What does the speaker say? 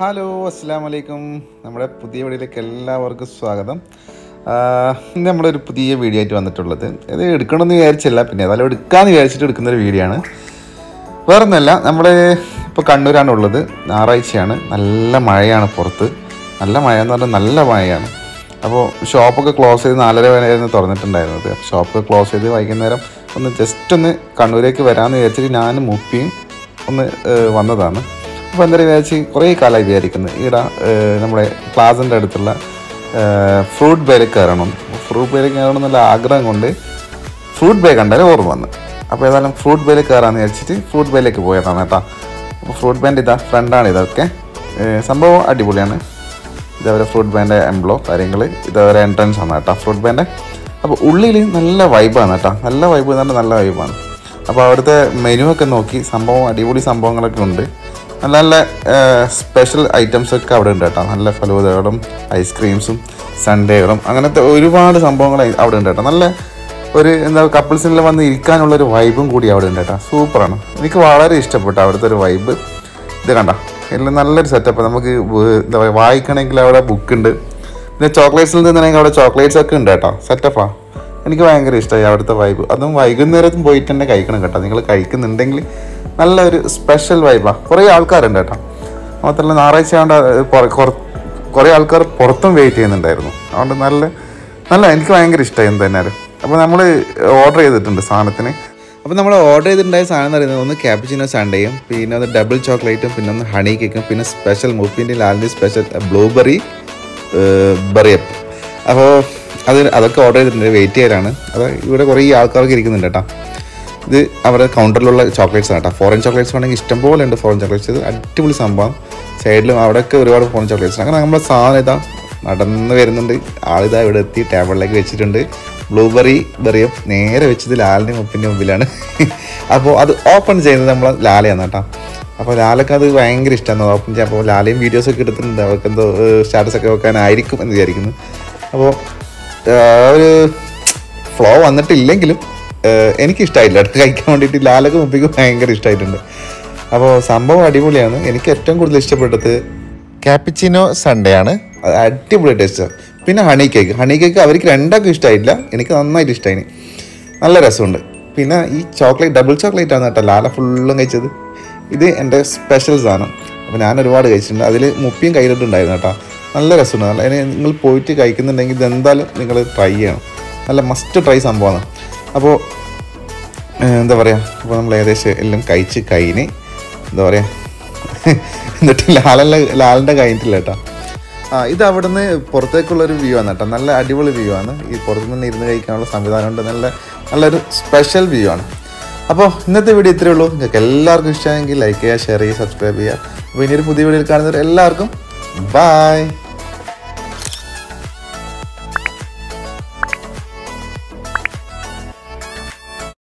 Hello അസ്സലാമു അലൈക്കും. നമ്മുടെ പുതിയ വീഡിയോയിലേക്ക് എല്ലാവർക്കും സ്വാഗതം. ഇന്ന് നമ്മളൊരു പുതിയ വീഡിയോ ആയിട്ട് വന്നിട്ടുള്ളത്. ഇത് എടുക്കണമെന്ന് വിചാരിച്ചില്ല, പിന്നെ ഏതായാലും എടുക്കാമെന്ന് വിചാരിച്ചിട്ട് എടുക്കുന്നൊരു വീഡിയോ ആണ്. വേറെ ഒന്നുമല്ല, നമ്മൾ ഇപ്പോൾ കണ്ണൂരാണ് ഉള്ളത്. ഞായറാഴ്ചയാണ്, നല്ല മഴയാണ് പുറത്ത്. നല്ല മഴയെന്ന് പറഞ്ഞാൽ നല്ല മഴയാണ്. അപ്പോൾ ഷോപ്പൊക്കെ ക്ലോസ് ചെയ്ത് 4:30 വരെയായിരുന്നു തുറന്നിട്ടുണ്ടായിരുന്നത്. അപ്പോൾ ഷോപ്പൊക്കെ ക്ലോസ് ചെയ്ത് വൈകുന്നേരം ഒന്ന് ജസ്റ്റ് ഒന്ന് കണ്ണൂരേക്ക് വരാമെന്ന് വിചാരിച്ചിട്ട് ഞാനും മുപ്പിയും ഒന്ന് വന്നതാണ്. അപ്പോൾ എന്തായാലും വിചാരിച്ച് കുറേ കാലമായി വിചാരിക്കുന്നത് ഇവിടെ നമ്മുടെ പ്ലാസിൻ്റെ അടുത്തുള്ള ഫ്രൂട്ട് ബേയിലേക്ക് കയറണം. ഫ്രൂട്ട് ബേയിലേക്ക് കയറണം എന്നുള്ള ആഗ്രഹം കൊണ്ട് ഫ്രൂട്ട് ബേ കണ്ടാലും ഓർമ്മ വന്നു. അപ്പോൾ ഏതായാലും ഫ്രൂട്ട് ബേയിലേക്ക് കയറാമെന്ന് വിചാരിച്ചിട്ട് ഫ്രൂട്ട് ബേയിലേക്ക് പോയതാണ് കേട്ടോ. അപ്പോൾ ഫ്രൂട്ട് ബേൻ്റെ ഇതാ ഫ്രണ്ടാണ് ഇതൊക്കെ. സംഭവം അടിപൊളിയാണ്. ഇതവരെ ഫ്രൂട്ട് ബേൻ്റെ എംബ്ലോ കാര്യങ്ങൾ, ഇതവരെ എൻട്രൻസ് ആണ് കേട്ടോ ഫ്രൂട്ട് ബേൻ്റെ. അപ്പോൾ ഉള്ളിൽ നല്ല വൈബാണ് കേട്ടോ. നല്ല വൈബ് എന്ന് പറഞ്ഞാൽ നല്ല വൈബാണ്. അപ്പോൾ അവിടുത്തെ മെനു ഒക്കെ നോക്കി സംഭവം അടിപൊളി സംഭവങ്ങളൊക്കെ ഉണ്ട്. നല്ല നല്ല സ്പെഷ്യൽ ഐറ്റംസൊക്കെ അവിടെ ഉണ്ട് കേട്ടോ. നല്ല ഫലൂദകളും ഐസ്ക്രീംസും സൺഡേകളും അങ്ങനത്തെ ഒരുപാട് സംഭവങ്ങൾ അവിടെ ഉണ്ട് കേട്ടോ. നല്ല ഒരു എന്താ കപ്പിൾസിൽ വന്ന് ഇരിക്കാനുള്ളൊരു വൈബും കൂടി അവിടെ ഉണ്ട് കേട്ടോ. സൂപ്പറാണ്. എനിക്ക് വളരെ ഇഷ്ടപ്പെട്ടു അവിടുത്തെ ഒരു വൈബ്. ഇത് കണ്ട എല്ലാം നല്ലൊരു സെറ്റപ്പ്. നമുക്ക് എന്താ പറയുക, വായിക്കണമെങ്കിൽ അവിടെ ബുക്ക് ഉണ്ട്. പിന്നെ ചോക്ലേറ്റ്സിൽ നിന്നാണെങ്കിൽ അവിടെ ചോക്ലേറ്റ്സ് ഒക്കെ ഉണ്ട് കേട്ടോ. സെറ്റപ്പാണ്. എനിക്ക് ഭയങ്കര ഇഷ്ടമായി അവിടുത്തെ വൈബ്. അതും വൈകുന്നേരത്തും പോയിട്ട് തന്നെ കഴിക്കണം കേട്ടോ. നിങ്ങൾ കഴിക്കുന്നുണ്ടെങ്കിൽ നല്ലൊരു സ്പെഷ്യൽ വൈബാണ്. കുറേ ആൾക്കാരുണ്ട് കേട്ടോ. മാത്രമല്ല ഞായറാഴ്ച ആയതുകൊണ്ട് കുറേ ആൾക്കാർ പുറത്തും വെയിറ്റ് ചെയ്യുന്നുണ്ടായിരുന്നു. അതുകൊണ്ട് നല്ല എനിക്ക് ഭയങ്കര ഇഷ്ടമായി എന്തായാലും. അപ്പോൾ നമ്മൾ ഓർഡർ ചെയ്തിട്ടുണ്ട് സാധനത്തിന്. അപ്പോൾ നമ്മൾ ഓർഡർ ചെയ്തിട്ടുണ്ടായ സാധനം എന്ന് പറയുന്നത് ഒന്ന് ക്യാപിച്ചിനോ സൺഡേയും, പിന്നെ ഒന്ന് ഡബിൾ ചോക്ലേറ്റും, പിന്നെ ഒന്ന് ഹണി കേക്കും, പിന്നെ സ്പെഷ്യൽ മുപ്പിൻ്റെ ലാലിൻ്റെ സ്പെഷ്യൽ ബ്ലൂബെറി ബറിയപ്പ്. അപ്പോൾ അതൊക്കെ ഓർഡർ ചെയ്തിട്ടുണ്ട്. വെയിറ്റ് ചെയ്യലാണ്. അത് ഇവിടെ കുറേ ആൾക്കാർക്ക് ഇരിക്കുന്നുണ്ട് കേട്ടോ. ഇത് അവരുടെ കൗണ്ടറിലുള്ള ചോക്ലേറ്റ്സ് ആണ് കേട്ടോ. ഫോറിൻ ചോക്ലേറ്റ്സ് വേണമെങ്കിൽ ഇഷ്ടംപോലെ ഉണ്ട്. ഫോറിൻ ചോക്ലേറ്റ്സ് ഇത് അടിപൊളി സംഭവം. സൈഡിലും അവിടെയൊക്കെ ഒരുപാട് ഫോറിൻ ചോക്ലേറ്റ്സ്. അങ്ങനെ നമ്മുടെ സാധനം ഇതാ നടന്ന് വരുന്നുണ്ട്. ആളിതാ ഇവിടെ എത്തി ടേബിളിലേക്ക് വെച്ചിട്ടുണ്ട്. ബ്ലൂബെറി ബറിയപ്പ് നേരെ വെച്ചത് ലാലിൻ്റെ മുപ്പിൻ്റെ മുമ്പിലാണ്. അപ്പോൾ അത് ഓപ്പൺ ചെയ്യുന്നത് നമ്മൾ ലാലയാണ് കേട്ടോ. അപ്പോൾ ലാലൊക്കെ അത് ഭയങ്കര ഇഷ്ടമാണ് ഓപ്പൺ ചെയ്യാൻ. അപ്പോൾ ലാലയും വീഡിയോസൊക്കെ എടുത്തിട്ടുണ്ട്. അവർക്ക് എന്തോ സ്റ്റാറ്റസൊക്കെ വെക്കാനായിരിക്കും എന്ന് വിചാരിക്കുന്നു. അപ്പോൾ ഒരു ഫ്ലോ വന്നിട്ടില്ലെങ്കിലും എനിക്കിഷ്ടമായില്ല കഴിക്കാൻ വേണ്ടിയിട്ട്. ലാലൊക്കെ മുപ്പിക്ക് ഭയങ്കര ഇഷ്ടമായിട്ടുണ്ട്. അപ്പോൾ സംഭവം അടിപൊളിയാണ്. എനിക്ക് ഏറ്റവും കൂടുതൽ ഇഷ്ടപ്പെട്ടത് ക്യാപിച്ചിനോ സൺഡേ ആണ്. അത് അടിപൊളി ടേസ്റ്റാണ്. പിന്നെ ഹണി കേക്ക് അവർക്ക് രണ്ടാൾക്കും ഇഷ്ടമായില്ല. എനിക്ക് നന്നായിട്ട് ഇഷ്ടമായി. നല്ല രസമുണ്ട്. പിന്നെ ഈ ചോക്ലേറ്റ് ഡബിൾ ചോക്ലേറ്റ് ആണ് കേട്ടോ ലാല ഫുള്ളും കഴിച്ചത്. ഇത് എൻ്റെ സ്പെഷ്യൽ സാധനം. അപ്പോൾ ഞാൻ ഒരുപാട് കഴിച്ചിട്ടുണ്ട്. അതിൽ മുപ്പിയും കയ്യിലിട്ടുണ്ടായിരുന്നു കേട്ടോ. നല്ല രസമുണ്ട്. നല്ല നിങ്ങൾ പോയിട്ട് കഴിക്കുന്നുണ്ടെങ്കിൽ ഇതെന്തായാലും നിങ്ങൾ ട്രൈ ചെയ്യണം. നല്ല മസ്റ്റ് ട്രൈ സംഭവമാണ്. അപ്പോൾ എന്താ പറയുക, അപ്പോൾ നമ്മൾ ഏകദേശം എല്ലാം കഴിച്ച് കഴിഞ്ഞ് എന്താ പറയുക എന്നിട്ട് ലാലിൻ്റെ കഴിഞ്ഞിട്ടില്ല കേട്ടോ. ഇത് അവിടുന്ന് പുറത്തേക്കുള്ളൊരു വ്യൂ ആണ് കേട്ടോ. നല്ല അടിപൊളി വ്യൂ ആണ്. ഈ പുറത്തുനിന്ന് ഇരുന്ന് കഴിക്കാനുള്ള സംവിധാനമുണ്ട്. നല്ലൊരു സ്പെഷ്യൽ വ്യൂ ആണ്. അപ്പോൾ ഇന്നത്തെ വീഡിയോ ഇത്രയേ ഉള്ളൂ. നിങ്ങൾക്ക് എല്ലാവർക്കും ഇഷ്ടമായെങ്കിൽ ലൈക്ക് ചെയ്യുക, ഷെയർ ചെയ്യുക, സബ്സ്ക്രൈബ് ചെയ്യുക. അപ്പോൾ ഇനിയൊരു പുതിയ വീഡിയോയിൽ കാണുന്നവർ എല്ലാവർക്കും ബൈ.